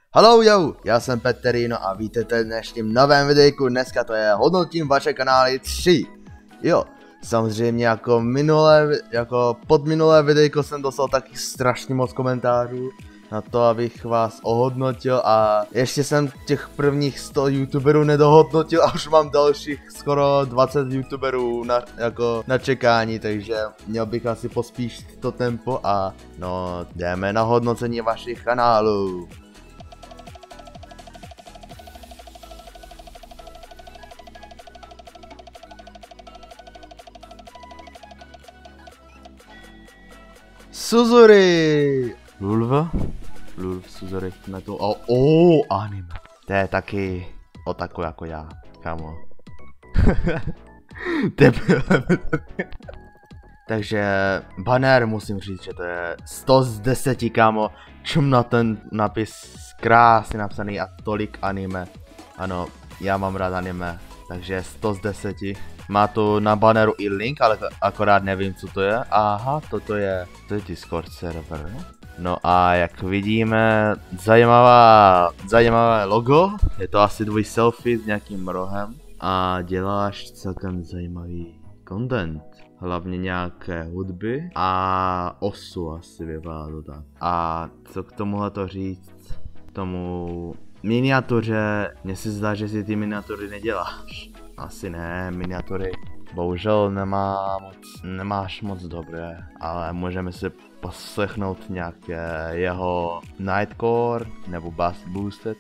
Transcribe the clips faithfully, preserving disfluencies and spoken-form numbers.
Hallo jo, já jsem Peterino a vítejte v dnešním novém videjku. Dneska to je hodnotím vaše kanály tři. Jo, samozřejmě jako minulé, jako pod minulé videjko jsem dostal taky strašně moc komentářů na to, abych vás ohodnotil, a ještě jsem těch prvních sto youtuberů nedohodnotil a už mám dalších skoro dvacet youtuberů na, jako na čekání, takže měl bych asi pospíšit to tempo a no, jdeme na hodnocení vašich kanálů. Suzuri! Lulva? Lulv, Suzuri, na to. Oh, oh, anime. To je taky otaku jako já, kámo. Takže banner musím říct, že to je sto z deseti, kámo. Čum na ten napis krásně napsaný a tolik anime. Ano, já mám rád anime, takže sto z deseti. Má to na banneru i link, ale akorát nevím, co to je. Aha, toto je, to je Discord server. No a jak vidíme, zajímavá, zajímavé logo. Je to asi tvůj selfie s nějakým rohem. A děláš celkem zajímavý content. Hlavně nějaké hudby a osu asi vypadá to tak. A co k tomuhle to říct? Tomu miniatuře, mně se zdá, že si ty miniatury neděláš. Asi ne, miniatury bohužel nemá moc, nemáš moc dobré, ale můžeme si poslechnout nějaké jeho Nightcore nebo Bass Boosted.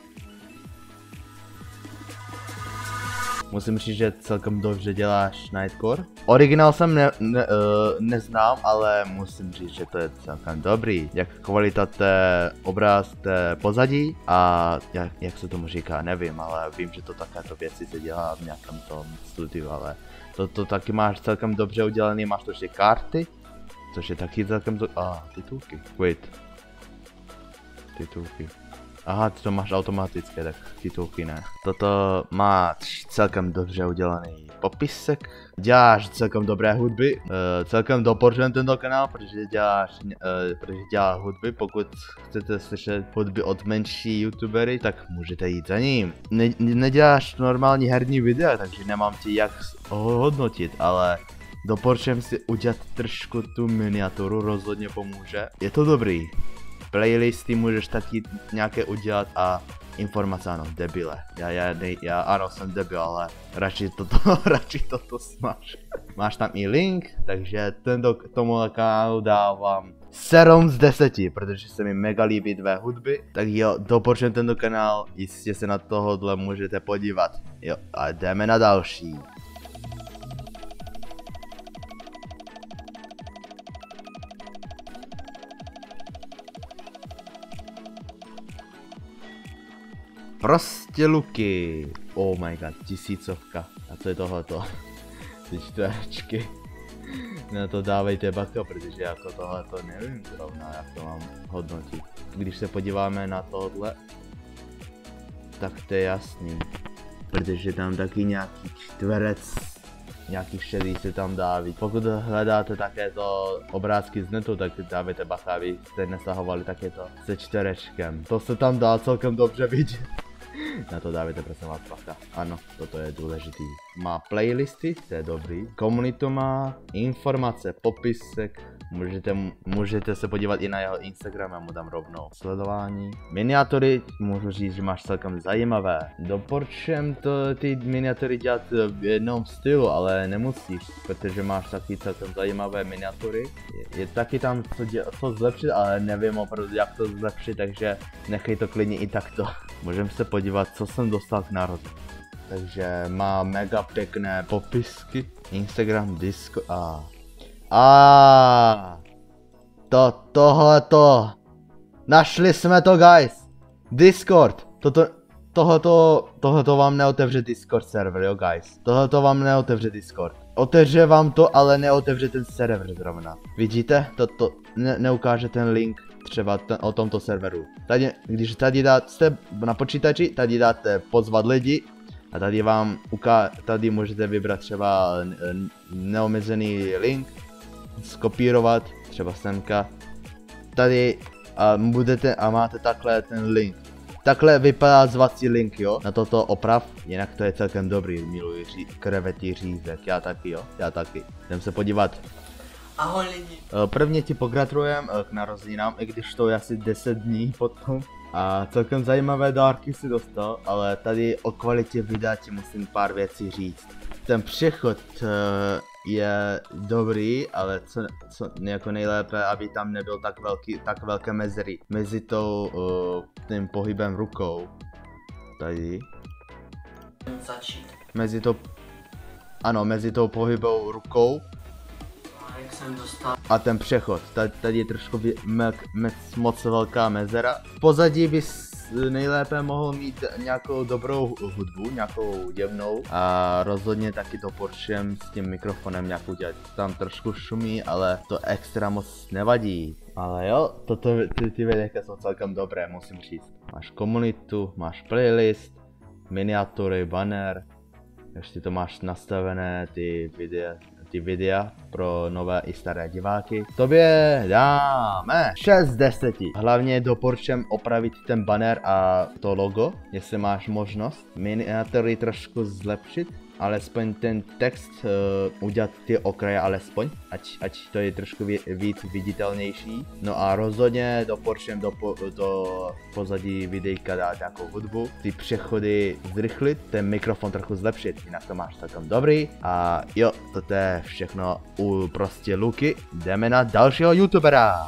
Musím říct, že celkem dobře děláš Nightcore. Originál jsem ne, ne, uh, neznám, ale musím říct, že to je celkem dobrý. Jak kvalita té obraz, té pozadí a jak, jak se tomu říká, nevím, ale vím, že to takéto věci se dělá v nějakém tom studiu, ale to, to taky máš celkem dobře udělaný, máš to ještě karty, což je taky celkem do... Ah, titulky, wait. Titulky. Aha, ty to máš automatické, tak titulky ne. Toto má celkem dobře udělaný popisek. Děláš celkem dobré hudby. Uh, celkem doporučujem tento kanál, protože děláš, uh, protože dělá hudby. Pokud chcete slyšet hudby od menší youtubery, tak můžete jít za ním. Ne, neděláš normální herní videa, takže nemám ti jak hodnotit, ale doporučujem si udělat trošku tu miniaturu, rozhodně pomůže. Je to dobrý. Playlisty můžeš taky nějaké udělat a informace, ano, debile. Já, já, ne, já ano, jsem debil, ale radši toto, radši toto smáš. Máš tam i link, takže tento, tomu kanálu dávám sedm z deseti, protože se mi mega líbí tvé hudby. Tak jo, doporučujem tento kanál, jistě se na tohohle můžete podívat. Jo, a jdeme na další. Prostě luky. Oh my god, tisícovka. A co je tohleto? Ty čtverečky. Na to dávejte baka, protože jako tohleto nevím zrovna, jak to mám hodnotit. Když se podíváme na tohle, tak to je jasný. Protože tam taky nějaký čtverec, nějaký šedý se tam dá víc. Pokud hledáte takéto obrázky z netu, tak dávejte bacha, aby jste nesahovali takéto se čtverečkem. To se tam dá celkem dobře vidět. Na to dávajte prosím vás bacha. Ano, toto je důležitý. Má playlisty, to je dobrý. Komunitu má, informace, popisek. Můžete, můžete se podívat i na jeho Instagram, já mu dám rovnou sledování. Miniatury, můžu říct, že máš celkem zajímavé. Doporučujem to, ty miniatury dělat v jednom stylu, ale nemusíš, protože máš taky celkem zajímavé miniatury. Je, je taky tam co, děl, co zlepšit, ale nevím opravdu jak to zlepšit, takže nechej to klidně i takto. Můžeme se podívat, co jsem dostal k narození. Takže má mega pěkné popisky. Instagram, Disco a... A to, tohleto. Našli jsme to, guys. Discord. Toto, tohleto, tohleto vám neotevře Discord server, jo, guys. Tohleto vám neotevře Discord. Otevře vám to, ale neotevře ten server zrovna. Vidíte? Toto, ne, neukáže ten link třeba ten, o tomto serveru. Tady, když tady dáte, jste na počítači, tady dáte pozvat lidi. A tady vám uká, tady můžete vybrat třeba neomezený link, skopírovat, třeba semka. Tady a budete a máte takhle ten link. takhle vypadá zvací link, jo, na toto oprav, jinak to je celkem dobrý, miluji ří, krevetý řízek, já taky, jo, já taky. Jdem se podívat. Ahoj lidi. Prvně ti pogratulujem k narozeninám, i když to je asi deset dní potom. A celkem zajímavé dárky si dostal, ale tady o kvalitě videa ti musím pár věcí říct. Ten přechod uh, je dobrý, ale co, co jako nejlépe, aby tam nebyl tak velký, tak velké mezery mezi tou, uh, tím pohybem rukou. Tady. Začít. Mezi to, ano, mezi tou pohybou rukou. A jak jsem dostal. A ten přechod, tady, tady je trošku mek, mec, moc velká mezera. V pozadí bys nejlépe mohl mít nějakou dobrou hudbu, nějakou jemnou. A rozhodně taky to porčem s tím mikrofonem nějak udělat. Tam trošku šumí, ale to extra moc nevadí. Ale jo, toto, ty, ty videjka jsou celkem dobré, musím říct. Máš komunitu, máš playlist, miniatury, banner. Ještě to máš nastavené, ty videa. Ty videa pro nové i staré diváky. Tobě dáme šest z deseti. Hlavně doporučujem opravit ten banner a to logo, jestli máš možnost. Miniatury trošku zlepšit, alespoň ten text uh, udělat ty okraje alespoň, ať, ať to je trošku víc viditelnější. No a rozhodně doporučujem do, po, do pozadí videjka dát nějakou hudbu, ty přechody zrychlit, ten mikrofon trochu zlepšit, jinak to máš celkem dobrý. A jo, to je všechno u prostě Luky, jdeme na dalšího youtubera.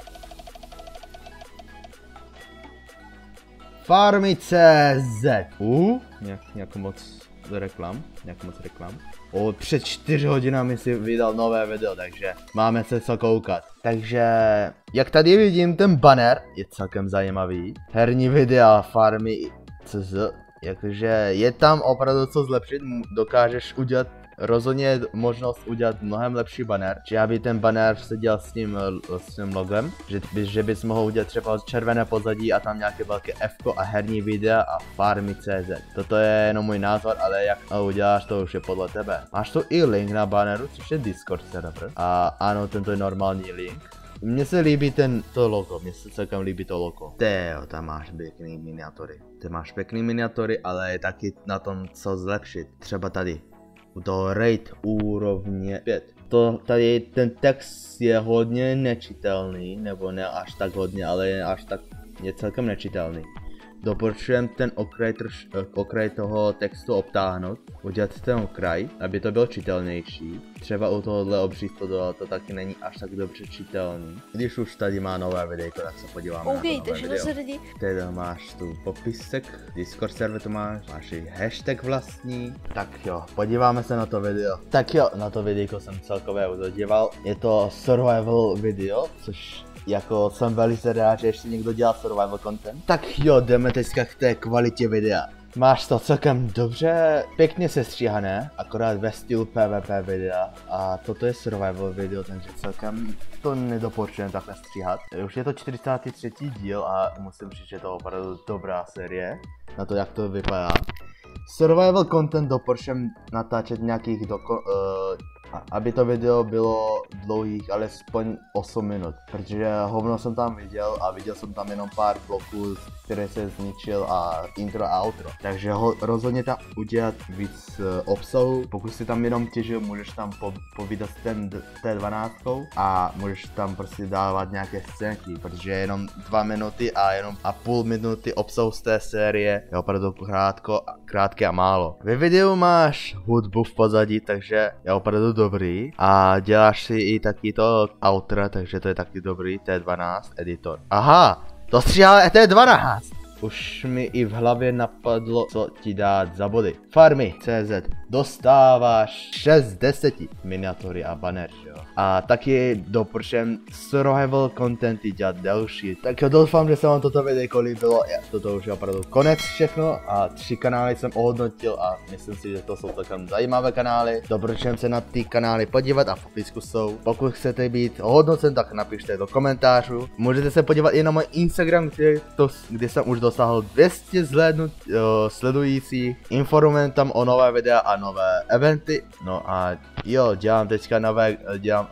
Farmy tečka cé zet. Uh, nějak, nějak moc reklam, nějak moc reklam. O, před čtyři hodinami si vydal nové video, takže máme se co koukat. Takže, jak tady vidím, ten banner je celkem zajímavý. Herní videa Farmy tečka cé zet, jakože je tam opravdu co zlepšit, dokážeš udělat rozhodně možnost udělat mnohem lepší banner, že aby ten banner seděl s tím, s tím logem, že, že bys mohl udělat třeba červené pozadí a tam nějaké velké F a herní videa a Farmy tečka cé zet. Toto je jenom můj názor, ale jak to uděláš, to už je podle tebe. Máš tu i link na banneru, což je Discord server. A ano, tento je normální link. Mně se líbí ten, to logo, mně se celkem líbí to logo. Teo, tam máš pěkný miniatury. Ty máš pěkný miniatury, ale je taky na tom co zlepšit. Třeba tady. To raid úrovně pět. To tady ten text je hodně nečitelný, nebo ne až tak hodně, ale je až tak je celkem nečitelný. Doporučujem ten okraj, trž, okraj toho textu obtáhnout, udělat ten okraj, aby to bylo čitelnější. Třeba u tohohle obřízku to taky není až tak dobře čitelný. Když už tady má nové videjko, tak se podíváme okay, na to nové video. Lidi. Tady máš tu popisek, Discord server to máš, máš i hashtag vlastní. Tak jo, podíváme se na to video. Tak jo, na to videjko jsem celkově udodíval. Je to survival video, což jako jsem velice rád, že ještě někdo dělá survival content. Tak jo, jdeme teďka k té kvalitě videa. Máš to celkem dobře, pěkně sestříhané, akorát ve stylu PvP videa. A toto je survival video, takže celkem to nedoporučujem takhle stříhat. Už je to čtyřicátý třetí díl a musím říct, že je to opravdu dobrá série. Na to, jak to vypadá. Survival content doporučujem natáčet nějakých doko... Uh, aby to video bylo dlouhých alespoň osm minut, protože hovno jsem tam viděl a viděl jsem tam jenom pár bloků, které se zničil a intro a outro. Takže ho, rozhodně tam udělat víc uh, obsahu, pokud si tam jenom těžil, můžeš tam po, povídat ten té dvanáct a můžeš tam prostě dávat nějaké scénky, protože jenom dva minuty a jenom a půl minuty obsahu z té série je opravdu krátko, krátké a málo. Ve videu máš hudbu v pozadí, takže je opravdu dobrý a děláš si i taky to outro, takže to je taky dobrý, T dvanáct editor. Aha, to stříhá T dvanáct. Už mi i v hlavě napadlo, co ti dát za body. Farmy tečka cé zet dostáváš šest z deseti miniatury a banner, jo. A taky doporučujem survival contenty dělat delší. Tak jo, doufám, že se vám toto videjko líbilo. Ja, toto už je opravdu konec všechno a tři kanály jsem ohodnotil a myslím si, že to jsou celkem zajímavé kanály. Doporučujem se na ty kanály podívat a v popisku jsou. Pokud chcete být ohodnocen, tak napište do komentářů. Můžete se podívat i na můj Instagram, kde, to, kde jsem už dosáhl dvě stě zhlédnut, jo, sledujících. Informujem tam o nové videa a nové eventy. No a jo, dělám teďka nové, dělám,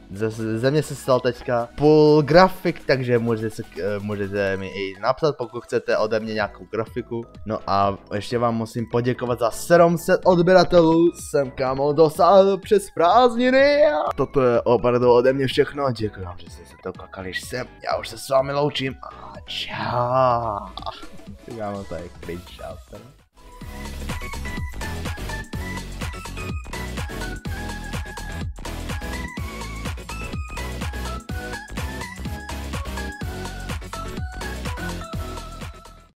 ze, ze mě se stal teďka půl grafik, takže můžete, se, můžete mi i napsat, pokud chcete ode mě nějakou grafiku. No a ještě vám musím poděkovat za sedm set odběratelů, jsem kámo dosáhl přes prázdniny a toto je opravdu ode mě všechno, děkuji vám, že jste se to kakali sem, já už se s vámi loučím a čau. Kámo, to je cringe, čau.